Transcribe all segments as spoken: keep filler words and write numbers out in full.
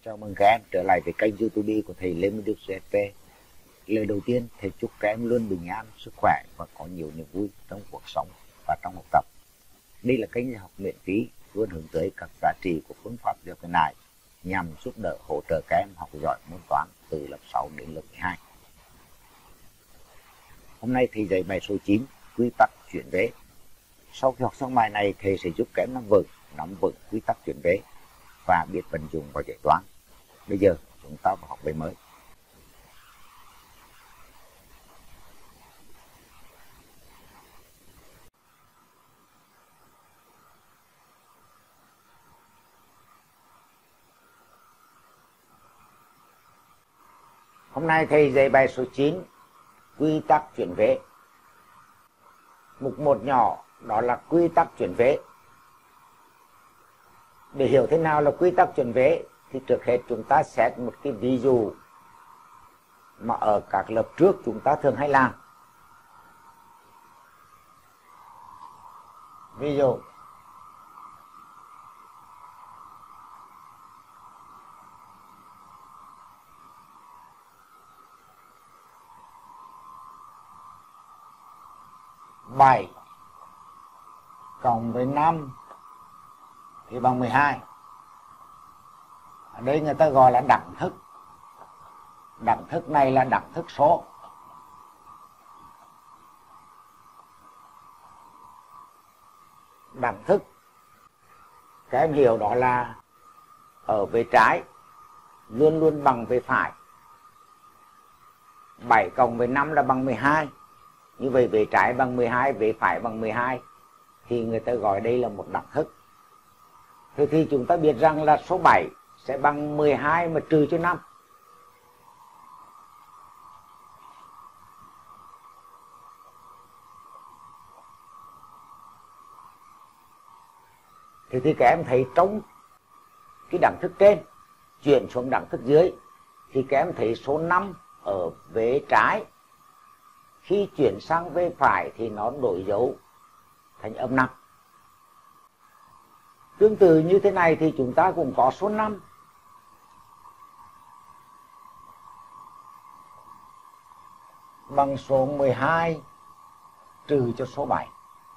Chào mừng các em trở lại với kênh YouTube của thầy Lê Minh Đức xê ép pê. Lời đầu tiên, thầy chúc các em luôn bình an, sức khỏe và có nhiều niềm vui trong cuộc sống và trong học tập. Đây là kênh học miễn phí, luôn hướng tới các giá trị của phương pháp điều khiển này nhằm giúp đỡ hỗ trợ các em học giỏi môn toán từ lớp sáu đến lớp mười hai. Hôm nay thầy dạy bài số chín, quy tắc chuyển vế. Sau khi học xong bài này, thầy sẽ giúp các em nắm vững, nắm vững quy tắc chuyển vế và biết vận dụng vào giải toán. Bây giờ chúng ta vào học bài mới. Hôm nay thầy dạy bài số chín, quy tắc chuyển vế. Mục một nhỏ đó là quy tắc chuyển vế. Để hiểu thế nào là quy tắc chuyển vế thì trước hết chúng ta xét một cái ví dụ mà ở các lớp trước chúng ta thường hay làm. Ví dụ bảy cộng với năm thì bằng mười hai. Ở đây người ta gọi là đẳng thức. Đẳng thức này là đẳng thức số. Đẳng thức các em hiểu đó là ở về trái luôn luôn bằng về phải. bảy cộng với năm là bằng mười hai. Như vậy về trái bằng mười hai, về phải bằng mười hai thì người ta gọi đây là một đẳng thức. Thế thì chúng ta biết rằng là số bảy sẽ bằng mười hai mà trừ cho năm. Thế thì các em thấy trong cái đẳng thức trên chuyển xuống đẳng thức dưới thì các em thấy số năm ở vế trái khi chuyển sang vế phải thì nó đổi dấu thành âm năm. Tương tự như thế này thì chúng ta cũng có số năm bằng số mười hai trừ cho số bảy.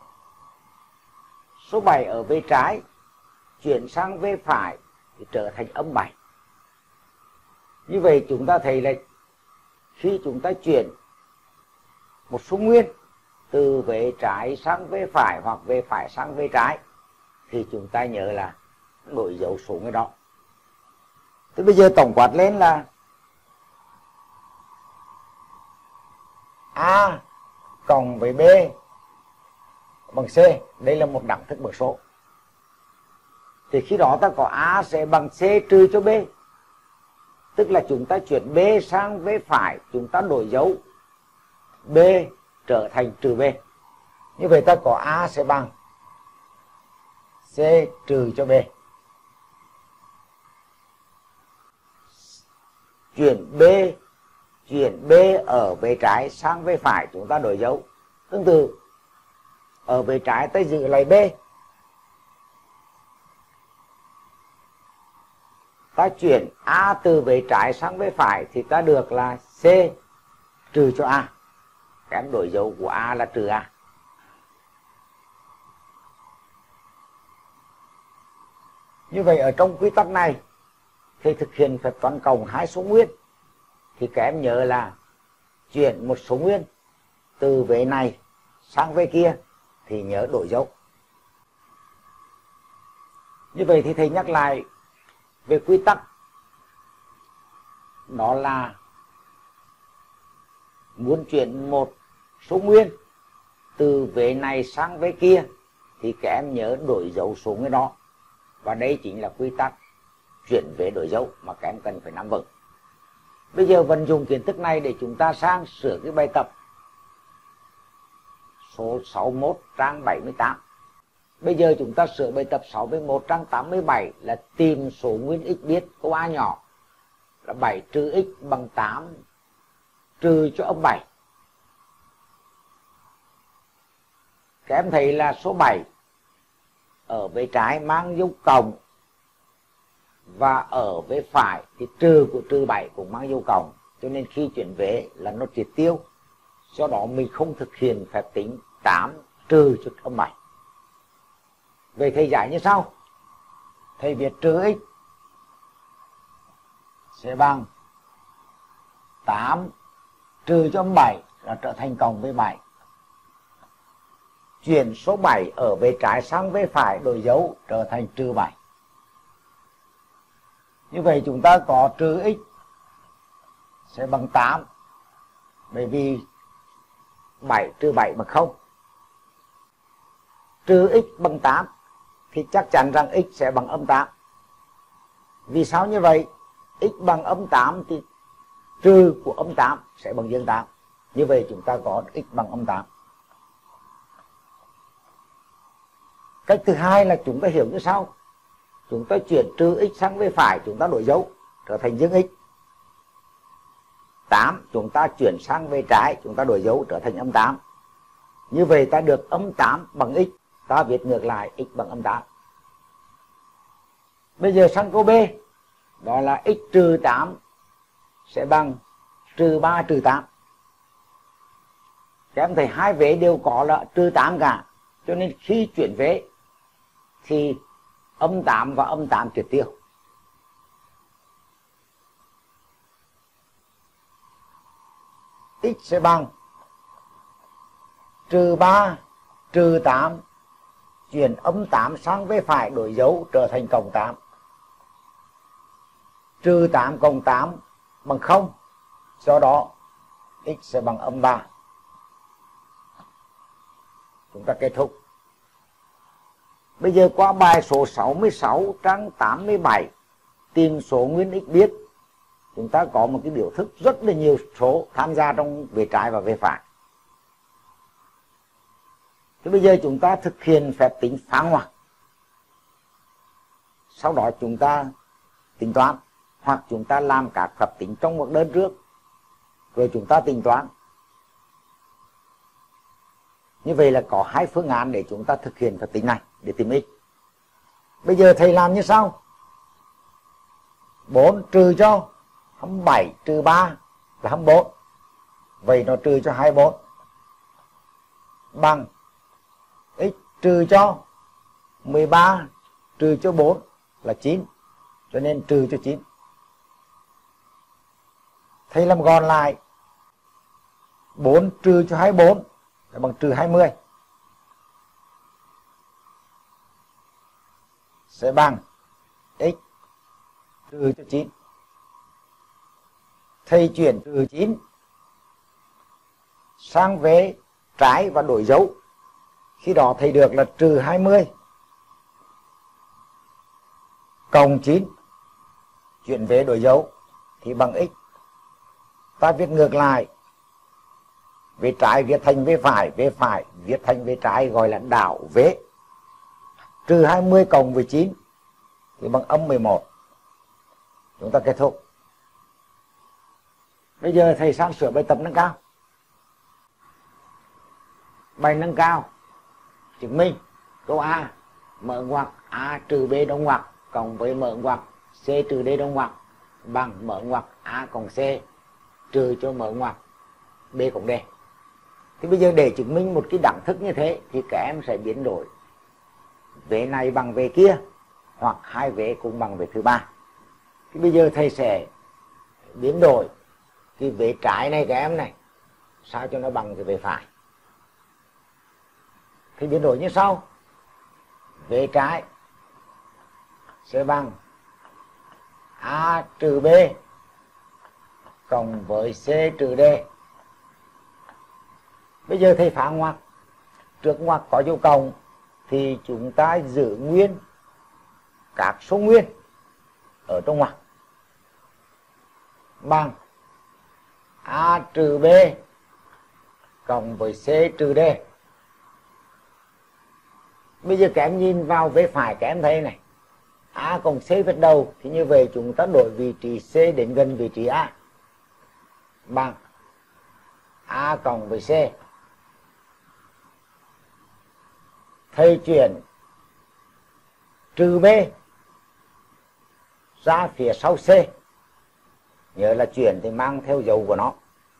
Số bảy ở vế trái chuyển sang vế phải thì trở thành âm bảy. Như vậy chúng ta thấy là khi chúng ta chuyển một số nguyên từ vế trái sang vế phải hoặc vế phải sang vế trái thì chúng ta nhớ là đổi dấu số người đó. Thế bây giờ tổng quát lên là A cộng với B bằng C. Đây là một đẳng thức bậc số. Thì khi đó ta có A sẽ bằng C trừ cho B. Tức là chúng ta chuyển B sang vế phải, chúng ta đổi dấu B trở thành trừ B. Như vậy ta có A sẽ bằng C trừ cho B. Chuyển B Chuyển B ở vế trái sang vế phải chúng ta đổi dấu. Tương tự ở vế trái ta giữ lại B. Ta chuyển A từ vế trái sang vế phải thì ta được là C trừ cho A. Các em đổi dấu của A là trừ A. Như vậy ở trong quy tắc này thì thực hiện phép toán cộng hai số nguyên thì các em nhớ là chuyển một số nguyên từ vế này sang vế kia thì nhớ đổi dấu. Như vậy thì thầy nhắc lại về quy tắc đó là muốn chuyển một số nguyên từ vế này sang vế kia thì các em nhớ đổi dấu số nguyên đó. Và đây chính là quy tắc chuyển vế đổi dấu mà các em cần phải nắm vững. Bây giờ vận dụng kiến thức này để chúng ta sang sửa cái bài tập số sáu mươi mốt trang bảy mươi tám. Bây giờ chúng ta sửa bài tập sáu mươi mốt trang tám mươi bảy là tìm số nguyên x biết câu A nhỏ là bảy trừ x bằng tám trừ cho âm bảy. Các em thấy là số bảy ở bên trái mang dấu cộng và ở vế phải thì trừ của trừ bảy cũng mang dấu cộng, cho nên khi chuyển vế là nó triệt tiêu. Do đó mình không thực hiện phép tính tám trừ cho âm bảy. Vậy thầy giải như sau. Thầy viết trừ x sẽ bằng tám trừ cho âm bảy là trở thành cộng với bảy. Chuyển số bảy ở vế trái sang vế phải đổi dấu trở thành trừ bảy. Như vậy chúng ta có trừ x sẽ bằng tám, bởi vì bảy trừ bảy bằng không. Trừ x bằng tám thì chắc chắn rằng x sẽ bằng âm tám. Vì sao như vậy? X bằng âm tám thì trừ của âm tám sẽ bằng dương tám. Như vậy chúng ta có x bằng âm tám. Cách thứ hai là chúng ta hiểu như sau. Chúng ta chuyển trừ x sang vế phải, chúng ta đổi dấu trở thành dương x. tám chúng ta chuyển sang vế trái, chúng ta đổi dấu trở thành âm tám. Như vậy ta được âm tám bằng x. Ta viết ngược lại x bằng âm tám. Bây giờ sang câu B, đó là x trừ tám sẽ bằng trừ ba trừ tám. Các em thấy hai vế đều có là trừ tám cả, cho nên khi chuyển vế thì âm tám và âm tám triệt tiêu. X sẽ bằng trừ ba trừ tám, chuyển âm tám sang vế phải đổi dấu trở thành cộng tám. Trừ tám cộng tám bằng không, do đó x sẽ bằng âm ba. Chúng ta kết thúc. Bây giờ qua bài số sáu mươi sáu trang tám mươi bảy, tìm số nguyên x biết. Chúng ta có một cái biểu thức rất là nhiều số tham gia trong vế trái và vế phải. Thế bây giờ chúng ta thực hiện phép tính phá ngoặc. Sau đó chúng ta tính toán, hoặc chúng ta làm các phép tính trong ngoặc đơn trước, rồi chúng ta tính toán. Như vậy là có hai phương án để chúng ta thực hiện phép tính này để tìm x. Bây giờ thầy làm như sau. bốn trừ cho hai mươi bảy trừ ba là hai mươi bốn. Vậy nó trừ cho hai mươi bốn bằng x trừ cho mười ba trừ cho bốn là chín, cho nên trừ cho chín. Thầy làm gọn lại. bốn trừ cho hai mươi bốn là bằng trừ hai mươi, sẽ bằng x trừ cho chín. Thầy chuyển trừ chín sang vế trái và đổi dấu. Khi đó thầy được là trừ hai mươi cộng chín, chuyển vế đổi dấu thì bằng x. Ta viết ngược lại. Vế trái viết thành vế phải, vế phải viết thành vế trái, gọi là đảo vế. Trừ hai mươi cộng với chín thì bằng âm mười một. Chúng ta kết thúc. Bây giờ thầy sang sửa bài tập nâng cao. Bài nâng cao chứng minh câu A mở ngoặc A trừ B đóng ngoặc cộng với mở ngoặc C trừ D đóng ngoặc bằng mở ngoặc A cộng C trừ cho mở ngoặc B cộng D. Thì bây giờ để chứng minh một cái đẳng thức như thế thì các em sẽ biến đổi vế này bằng vế kia, hoặc hai vế cũng bằng vế thứ ba. Thì bây giờ thầy sẽ biến đổi cái vế trái này các em này sao cho nó bằng cái vế phải. Thì biến đổi như sau. Vế trái sẽ bằng A trừ B cộng với C trừ D. Bây giờ thầy phá ngoặc. Trước ngoặc có dấu cộng thì chúng ta giữ nguyên các số nguyên ở trong ngoặc bằng A trừ B cộng với C trừ D. Bây giờ các em nhìn vào vế phải, các em thấy này, A cộng C vết đầu, thì như vậy chúng ta đổi vị trí C đến gần vị trí A bằng A cộng với C. Thầy chuyển trừ B ra phía sau C. Nhớ là chuyển thì mang theo dấu của nó.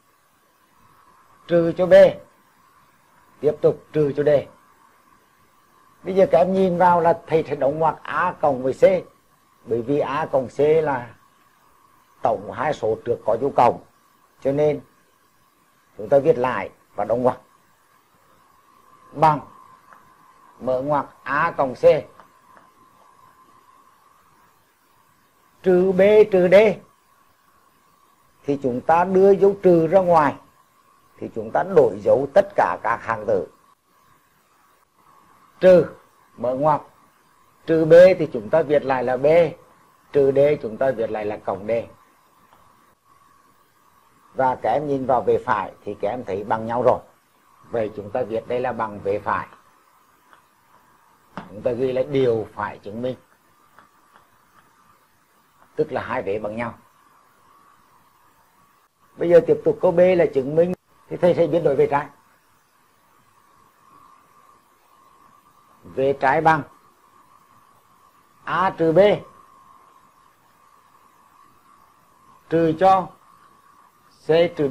Trừ cho B. Tiếp tục trừ cho D. Bây giờ các em nhìn vào là thầy sẽ đóng ngoặc A cộng với C. Bởi vì A cộng C là tổng hai số trước có dấu cộng. Cho nên chúng ta viết lại và đóng ngoặc. Bằng mở ngoặc A cộng C trừ B trừ D. Thì chúng ta đưa dấu trừ ra ngoài. Thì chúng ta đổi dấu tất cả các hàng tử. Trừ mở ngoặc trừ B thì chúng ta viết lại là B, trừ D chúng ta viết lại là cộng D. Và các em nhìn vào về phải thì các em thấy bằng nhau rồi. Vậy chúng ta viết đây là bằng về phải. Chúng ta ghi là điều phải chứng minh. Tức là hai vế bằng nhau. Bây giờ tiếp tục câu B là chứng minh. Thì thầy sẽ biến đổi về trái. Về trái bằng A trừ B trừ cho C trừ D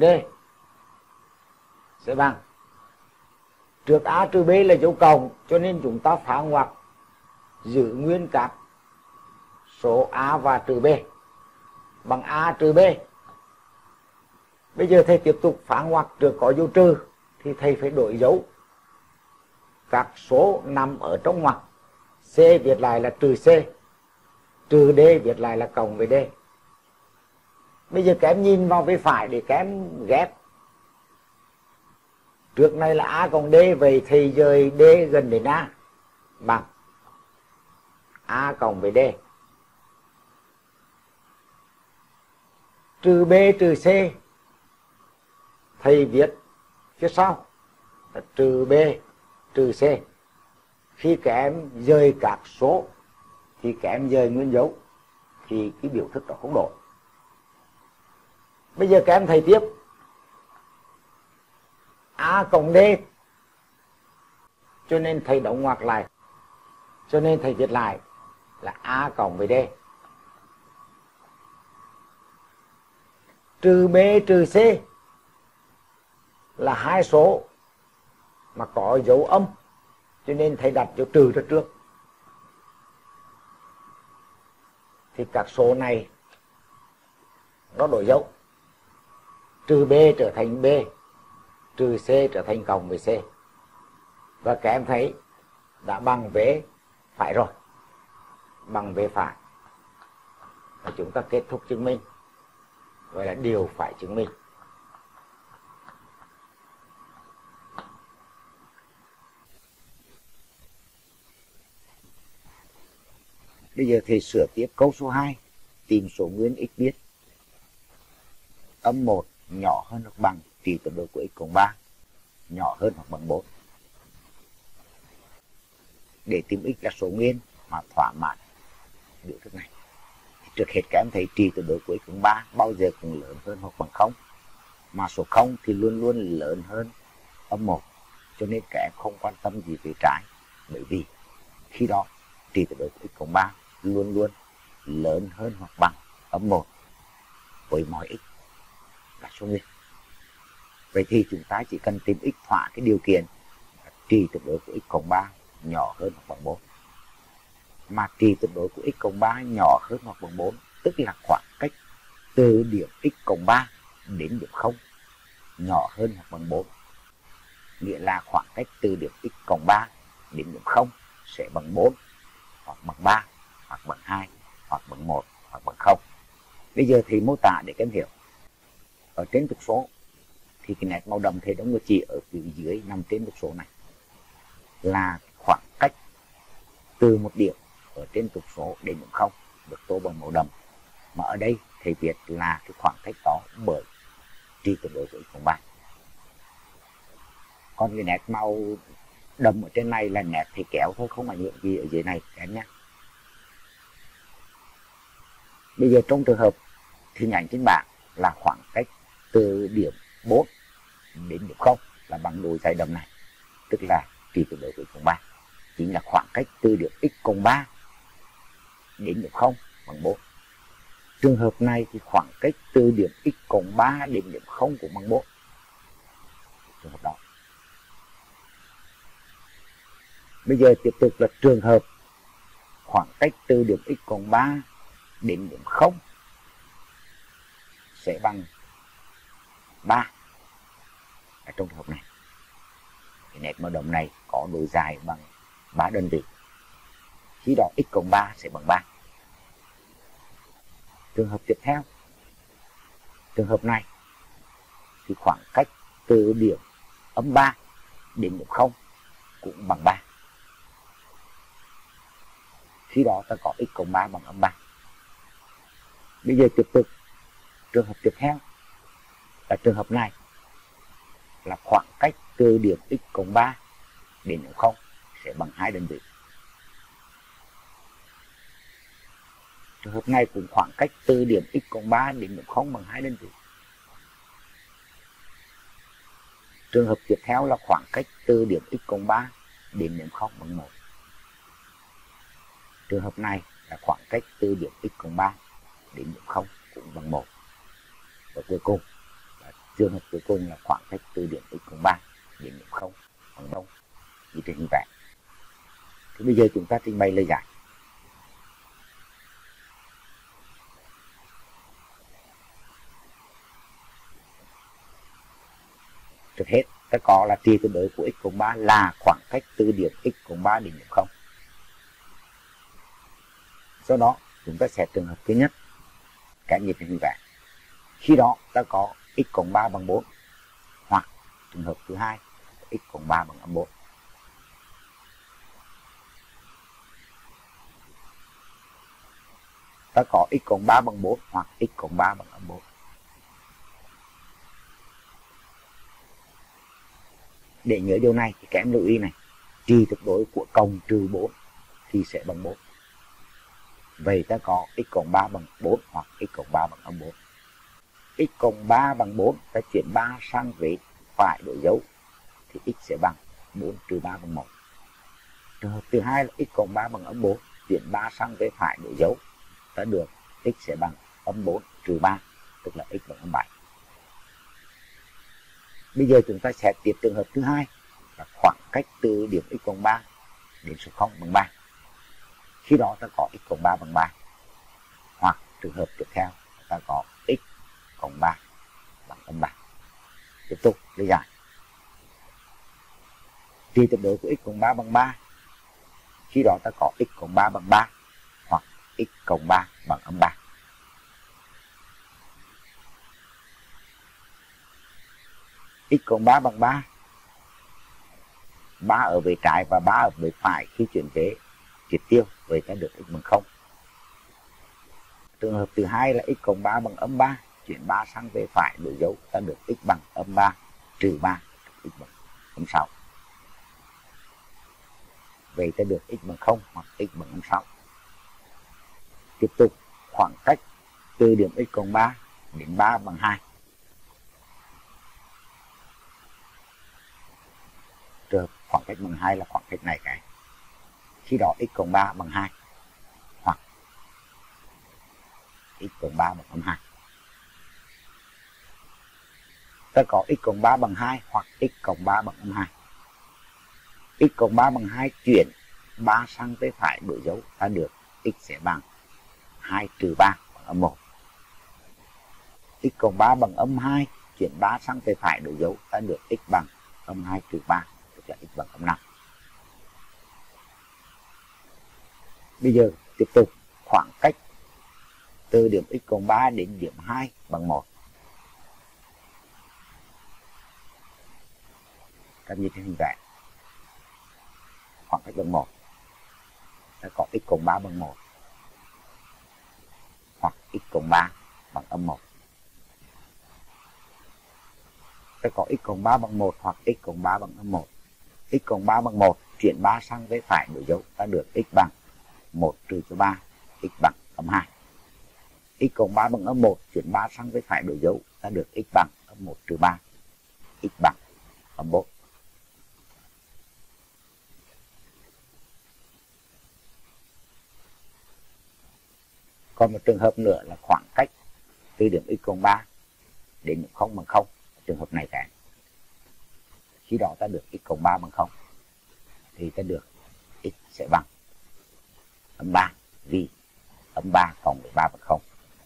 sẽ bằng. Trước A trừ B là dấu cộng, cho nên chúng ta phá ngoặc giữ nguyên các số A và trừ B bằng A trừ B. Bây giờ thầy tiếp tục phá ngoặc trước có dấu trừ thì thầy phải đổi dấu. Các số nằm ở trong ngoặc. C viết lại là trừ C, trừ D viết lại là cộng với D. Bây giờ các em nhìn vào bên phải để các em ghép. Trước này là A cộng D, vậy thì rời D gần đến A bằng A cộng với D. Trừ B trừ C thầy viết phía sau là trừ B trừ C. Khi các em rời các số thì các em rời nguyên dấu thì cái biểu thức đó không đổi. Bây giờ các em thầy tiếp A cộng D, cho nên thầy đóng ngoặc lại, cho nên thầy viết lại là A cộng với D. Trừ B trừ C là hai số mà có dấu âm, cho nên thầy đặt dấu trừ ra trước. Thì các số này nó đổi dấu. Trừ B trở thành B, trừ C trở thành cộng với C. Và các em thấy đã bằng vế phải rồi. Bằng vế phải. Và chúng ta kết thúc chứng minh. Gọi là điều phải chứng minh. Bây giờ thầy sửa tiếp câu số hai. Tìm số nguyên x biết. Âm một nhỏ hơn hoặc bằng trị tuyệt đối của x cộng ba nhỏ hơn hoặc bằng bốn. Để tìm x là số nguyên mà thỏa mãn biểu thức này. Trước hết các em thấy trị tuyệt đối của x cộng ba bao giờ cũng lớn hơn hoặc bằng không. Mà số không thì luôn luôn lớn hơn âm một. Cho nên các em không quan tâm gì về trái. Bởi vì khi đó trị tuyệt đối của x cộng ba luôn luôn lớn hơn hoặc bằng âm một với mọi x là số nguyên. Vậy thì chúng ta chỉ cần tìm x thỏa cái điều kiện trị tuyệt đối của x cộng ba nhỏ hơn hoặc bằng bốn. Mà trị tuyệt đối của x cộng ba nhỏ hơn hoặc bằng bốn tức là khoảng cách từ điểm x cộng ba đến điểm không nhỏ hơn hoặc bằng bốn. Nghĩa là khoảng cách từ điểm x cộng ba đến điểm không sẽ bằng bốn hoặc bằng ba hoặc bằng hai hoặc bằng một hoặc bằng không. Bây giờ thì mô tả để các em hiểu. Ở trên trục số thì cái nét màu đậm thì đóng chỉ ở phía dưới nằm trên trục số này là khoảng cách từ một điểm ở trên trục số đến điểm không được tô bằng màu đậm. Mà ở đây thầy viết là cái khoảng cách đó bởi trị tuyệt đối của x cộng ba. Còn cái nét màu đậm ở trên này là nét thì kéo thôi, không ảnh hưởng gì ở dưới này các em nhé. Bây giờ trong trường hợp thì nhánh trên bảng là khoảng cách từ điểm bốn đến điểm không là bằng đôi dãy đậm này, tức là trị tuyệt đối của x cộng ba. Chính là khoảng cách từ điểm x cộng ba đến điểm không bằng bốn. Trường hợp này thì khoảng cách từ điểm x cộng ba đến điểm không cũng bằng bốn. Trường hợp đó. Bây giờ tiếp tục là trường hợp khoảng cách từ điểm x cộng ba đến điểm không sẽ bằng ba. Ở trong trường hợp này, cái nét màu đồng này có độ dài bằng ba đơn vị. Khi đó x cộng ba sẽ bằng ba. Trường hợp tiếp theo, trường hợp này thì khoảng cách từ điểm âm ba đến điểm không cũng bằng ba. Khi đó ta có x cộng ba bằng âm ba. Bây giờ tiếp tục trường hợp tiếp theo là trường hợp này là khoảng cách từ điểm x cộng ba đến điểm không sẽ bằng hai đơn vị. Trường hợp này cũng khoảng cách từ điểm x cộng ba đến điểm không bằng hai đơn vị. Trường hợp tiếp theo là khoảng cách từ điểm x cộng ba đến điểm không bằng một. Trường hợp này là khoảng cách từ điểm x cộng ba đến điểm không cũng bằng một. Và cuối cùng, trường hợp cuối cùng là khoảng cách từ điểm x cộng ba đến điểm không bằng không. Như trên như vậy. Thì bây giờ chúng ta trình bày lời giải. Trước hết, ta có là trị tuyệt đối của x cộng ba là khoảng cách từ điểm x cộng ba đến điểm không. Sau đó, chúng ta sẽ trường hợp thứ nhất, cái nhiệt như vậy. Khi đó, ta có x cộng ba bằng bốn. Hoặc trường hợp thứ hai, x cộng ba bằng âm bốn. Ta có x cộng ba bằng bốn hoặc x cộng ba bằng âm bốn. Để nhớ điều này thì các em lưu ý này, trị tuyệt đối của cộng trừ bốn thì sẽ bằng bốn. Vậy ta có x cộng ba bằng bốn hoặc x cộng ba bằng âm bốn. X cộng ba bằng bốn, ta chuyển ba sang vế phải đổi dấu thì x sẽ bằng bốn trừ ba bằng một. Trường hợp thứ hai là x cộng ba bằng âm bốn, chuyển ba sang vế phải đổi dấu, ta được x sẽ bằng âm bốn trừ ba, tức là x bằng âm bảy. Bây giờ chúng ta sẽ tiếp trường hợp thứ hai là khoảng cách từ điểm x cộng ba đến số không bằng ba. Khi đó ta có x cộng ba bằng ba. Hoặc trường hợp tiếp theo ta có x cộng ba bằng âm ba. Tiếp tục lý giải. Trị tuyệt đối của x cộng ba bằng ba. Khi đó ta có x cộng ba bằng ba hoặc x cộng ba bằng âm ba. X cộng ba bằng ba. ba ở về trái và ba ở về phải khi chuyển vế triệt tiêu, vậy ta được x bằng không. Trường hợp thứ hai là x cộng ba bằng âm ba, chuyển ba sang về phải đổi dấu, ta được x bằng âm ba trừ ba, x bằng âm sáu. Vậy ta được x bằng không hoặc x bằng âm sáu. Tiếp tục khoảng cách từ điểm x cộng ba đến ba bằng hai. Trường khoảng cách bằng hai là khoảng cách này cái. Khi đó x cộng ba bằng hai hoặc x cộng ba bằng âm hai. Ta có x cộng ba bằng hai hoặc x cộng ba bằng âm hai. X cộng ba bằng hai chuyển ba sang tới phải đổi dấu, ta được x sẽ bằng hai trừ ba bằng âm một. X cộng ba bằng âm hai chuyển ba sang tới phải đổi dấu, ta được x bằng âm hai trừ ba, tức là x bằng âm năm. Bây giờ tiếp tục khoảng cách từ điểm x cộng ba đến điểm hai bằng một. Các như thế hình vẽ. Khoảng cách bằng một. Ta có x cộng ba bằng một hoặc x cộng ba bằng âm một. Ta có x cộng ba bằng một hoặc x cộng ba bằng âm một. X cộng ba bằng một, chuyển ba sang với phải đổi dấu, ta được x bằng một trừ cho ba, x bằng âm hai. X cộng ba bằng âm một, chuyển ba sang với phải đổi dấu, ta được x bằng âm một trừ ba, x bằng âm bốn. Còn một trường hợp nữa là khoảng cách từ điểm x cộng ba đến điểm không bằng không. Trường hợp này cả khi đó ta được x cộng ba bằng không thì ta được x sẽ bằng âm ba, vì âm ba cộng với ba bằng không.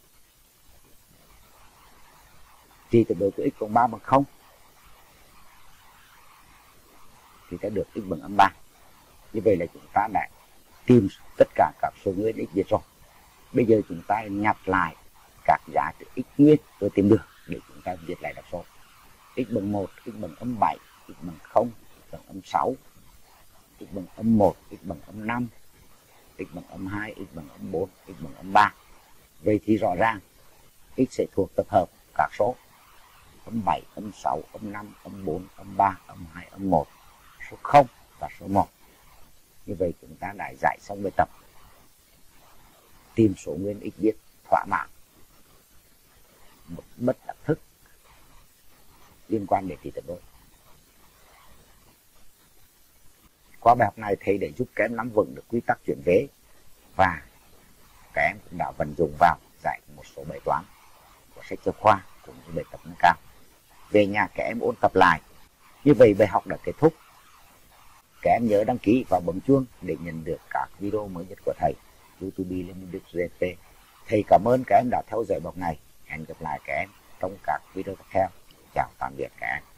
Thì tuyệt đối của x cộng ba bằng không thì ta được x bằng âm ba. Như vậy là chúng ta đã tìm tất cả các số nguyên x viết rồi. Bây giờ chúng ta nhặt lại các giá trị x nguyên tôi tìm được để chúng ta viết lại đáp số. X bằng một, x bằng âm bảy, x bằng không, x bằng âm sáu, x bằng âm một, x bằng âm năm, x bằng âm hai, x bằng âm bốn, x bằng âm ba. Vậy thì rõ ràng x sẽ thuộc tập hợp các số âm bảy, âm sáu, âm năm, âm bốn, âm ba, âm hai, âm một, số không và số một. Như vậy chúng ta đã giải xong bài tập tìm số nguyên x viết thỏa mãn một bất đắc thức liên quan đến tỷ tuyệt đối. Qua bài học này thầy để giúp các em nắm vững được quy tắc chuyển vế và các em cũng đã vận dụng vào giải một số bài toán của sách giáo khoa cũng như bài tập nâng cao. Về nhà các em ôn tập lại. Như vậy bài học đã kết thúc. Các em nhớ đăng ký và bấm chuông để nhận được các video mới nhất của thầy. YouTube Lê Minh Đức giê pê. Thầy cảm ơn các em đã theo dõi bài học này. Hẹn gặp lại các em trong các video tiếp theo. Chào tạm biệt các em.